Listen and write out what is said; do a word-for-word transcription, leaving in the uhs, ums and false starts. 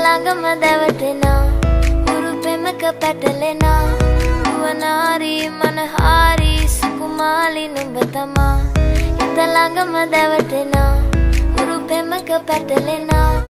ළඟම දැවටෙනා උරු පෙමක පැටලෙනා වනාරි මනහාරි සුකුමාලි නුඹ තමා හිත ළඟම දැවටෙනා උරු පෙමක පැටලෙනා